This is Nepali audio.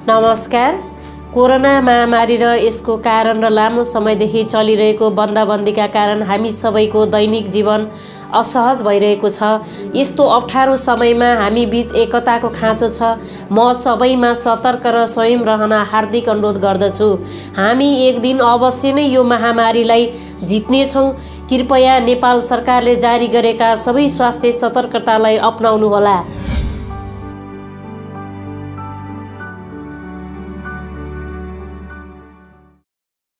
नमस्कार। कोरोना महामारी र यसको कारण र लामो समयदेखि चलिरहेको बन्दाबन्दीका कारण हामी सबैको दैनिक जीवन असहज भइरहेको छ। यस्तो अप्ठ्यारो समयमा हामी बीच एकताको खाँचो छ। म सबैमा सतर्क र संयम रहन हार्दिक अनुरोध गर्दछु। हामी एक दिन अवश्य नै यो महामारीलाई जित्नेछौँ। कृपया नेपाल सरकारले जारी गरेका सबै स्वास्थ्य सतर्कतालाई अपनाउनुहोला।